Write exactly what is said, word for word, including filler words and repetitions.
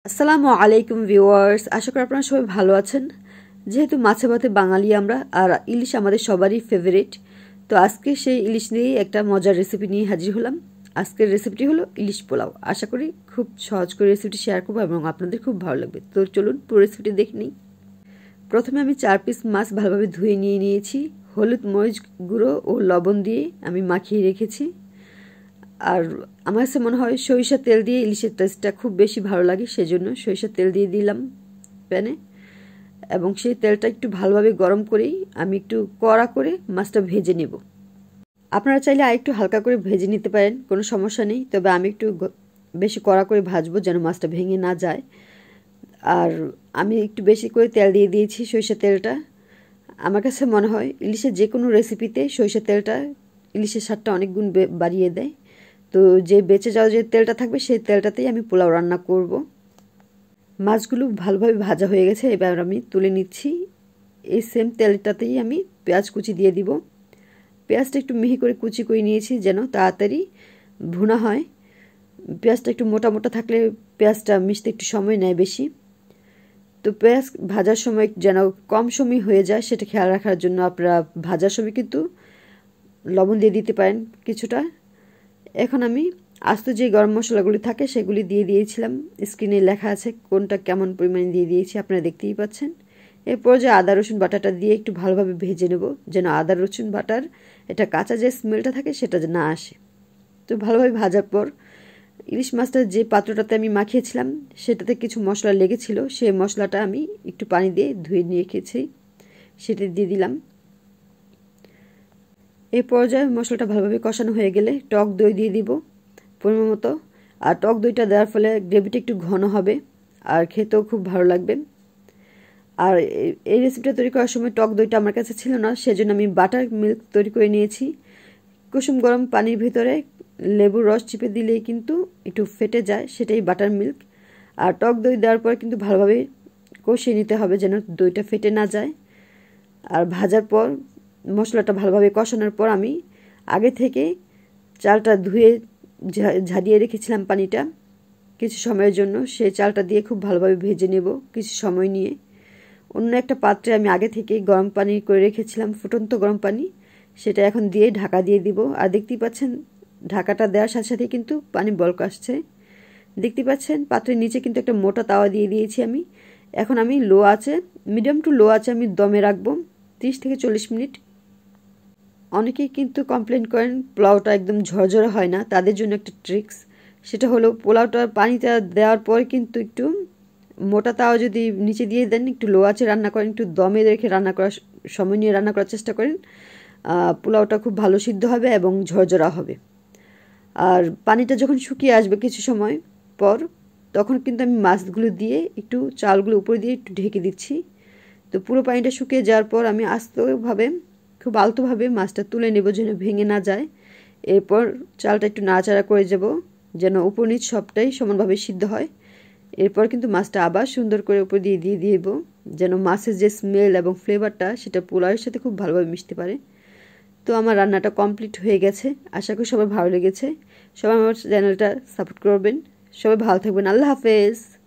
আসসালামু আলাইকুম ভিউয়ার্স, আশা করি আপনারা সবাই ভালো আছেন। যেহেতু মাছে ভাতে বাঙালি আমরা, আর ইলিশ আমাদের সবারই ফেভারিট, তো আজকে সেই ইলিশ নিয়েই একটা মজার রেসিপি নিয়ে হাজির হলাম। আজকের রেসিপিটি হলো ইলিশ পোলাও। আশা করি খুব সহজ করে রেসিপিটি শেয়ার করবো এবং আপনাদের খুব ভালো লাগবে। তো চলুন পুরো রেসিপিটি দেখে নিই। প্রথমে আমি চার পিস মাছ ভালোভাবে ধুয়ে নিয়ে নিয়েছি। হলুদ, মরিচ গুঁড়ো ও লবণ দিয়ে আমি মাখিয়ে রেখেছি। আর আমার কাছে মনে হয় সরিষার তেল দিয়ে ইলিশের টেস্টটা খুব বেশি ভালো লাগে, সেজন্য সরিষার তেল দিয়ে দিলাম প্যানে, এবং সেই তেলটা একটু ভালোভাবে গরম করেই আমি একটু কড়া করে মাছটা ভেজে নেব। আপনারা চাইলে আর একটু হালকা করে ভেজে নিতে পারেন, কোনো সমস্যা নেই, তবে আমি একটু বেশি কড়া করে ভাজবো যেন মাছটা ভেঙে না যায়। আর আমি একটু বেশি করে তেল দিয়ে দিয়েছি, সরিষার তেলটা। আমার কাছে মনে হয় ইলিশের যে কোনো রেসিপিতে সরিষার তেলটা ইলিশের স্বাদটা অনেক গুণ বাড়িয়ে দেয়। তো যে বেঁচে যাওয়া যে তেলটা থাকবে সেই তেলটাতেই আমি পোলাও রান্না করব। মাছগুলো ভালোভাবে ভাজা হয়ে গেছে, এবার আমি তুলে নিচ্ছি। এই সেম তেলটাতেই আমি পেঁয়াজ কুচি দিয়ে দিব। পেঁয়াজটা একটু মিহি করে কুচি করে নিয়েছি যেন তাড়াতাড়ি ভুনা হয়। পেঁয়াজটা একটু মোটা মোটা থাকলে পেঁয়াজটা মিশতে একটু সময় নেয় বেশি। তো পেঁয়াজ ভাজার সময় যেন কম সময় হয়ে যায় সেটা খেয়াল রাখার জন্য আপনারা ভাজার সময় কিন্তু লবণ দিয়ে দিতে পারেন কিছুটা। এখন আমি আস্ত যে গরম মশলাগুলি থাকে সেগুলি দিয়ে দিয়েছিলাম। স্ক্রিনে লেখা আছে কোনটা কেমন পরিমাণে দিয়ে দিয়েছি, আপনারা দেখতেই পাচ্ছেন। এরপর যে আদা রসুন বাটাটা দিয়ে একটু ভালোভাবে ভেজে নেব যেন আদা রসুন বাটার এটা কাঁচা যে স্মেলটা থাকে সেটা যেন না আসে। তো ভালোভাবে ভাজার পর ইলিশ মাছটা যে পাত্রটাতে আমি মাখিয়েছিলাম সেটাতে কিছু মশলা লেগেছিল, সেই মশলাটা আমি একটু পানি দিয়ে ধুয়ে নিয়ে রেখেছি, সেটা দিয়ে দিলাম। এই পর্যায়ে মশলাটা ভালোভাবে কষানো হয়ে গেলে টক দই দিয়ে দিব পরিমাণ মতো। আর টক দইটা দেওয়ার ফলে গ্রেভিটা একটু ঘন হবে আর খেতেও খুব ভালো লাগবে। আর এই রেসিপিটা তৈরি করার সময় টক দইটা আমার কাছে ছিল না, সেজন্য আমি বাটার মিল্ক তৈরি করে নিয়েছি। কুসুম গরম পানির ভিতরে লেবুর রস চিপে দিলেই কিন্তু একটু ফেটে যায়, সেটাই বাটার মিল্ক। আর টক দই দেওয়ার পর কিন্তু ভালোভাবে কষিয়ে নিতে হবে যেন দইটা ফেটে না যায়। আর ভাজার পর মশলাটা ভালোভাবে কষানোর পর আমি আগে থেকে চালটা ধুয়ে ঝারিয়ে রেখেছিলাম পানিটা কিছু সময়ের জন্য, সেই চালটা দিয়ে খুব ভালোভাবে ভেজে নেব কিছু সময় নিয়ে। অন্য একটা পাত্রে আমি আগে থেকে গরম পানি করে রেখেছিলাম, ফুটন্ত গরম পানি, সেটা এখন দিয়ে ঢাকা দিয়ে দিব। আর দেখতেই পাচ্ছেন ঢাকাটা দেওয়ার সাথে সাথে কিন্তু পানি বলক আসছে। দেখতে পাচ্ছেন পাত্রের নিচে কিন্তু একটা মোটা তাওয়া দিয়ে দিয়েছি আমি। এখন আমি লো আছে মিডিয়াম টু লো আছে আমি দমে রাখবো তিরিশ থেকে চল্লিশ মিনিট। অনেকেই কিন্তু কমপ্লেন করেন পোলাওটা একদম ঝরঝরে হয় না, তাদের জন্য একটা ট্রিক্স, সেটা হলো পোলাওটার পানিটা দেওয়ার পর কিন্তু একটু মোটা তাওয়া যদি নিচে দিয়ে দেন, একটু লো আঁচে রান্না করেন, একটু দমে রেখে রান্না করার সময় নিয়ে রান্না করার চেষ্টা করেন, পোলাওটা খুব ভালো সিদ্ধ হবে এবং ঝরঝরা হবে। আর পানিটা যখন শুকিয়ে আসবে কিছু সময় পর, তখন কিন্তু আমি মাছগুলো দিয়ে একটু চালগুলো উপরে দিয়ে একটু ঢেকে দিচ্ছি। তো পুরো পানিটা শুকিয়ে যাওয়ার পর আমি আস্তেভাবে খুব আলতোভাবে মাছটা তুলে নেব যেন ভেঙে না যায়। এরপর চালটা একটু নাড়াচাড়া করে যাব যেন উপর নিচ সবটাই সমানভাবে সিদ্ধ হয়। এরপর কিন্তু মাছটা আবার সুন্দর করে উপর দিয়ে দিয়ে দিব যেন মাছের যে স্মেল এবং ফ্লেভারটা সেটা পোলাওয়ের সাথে খুব ভালোভাবে মিশতে পারে। তো আমার রান্নাটা কমপ্লিট হয়ে গেছে, আশা করি সবার ভালো লেগেছে। সবাই আমার চ্যানেলটা সাপোর্ট করবেন। সবাই ভালো থাকবেন। আল্লাহ হাফেজ।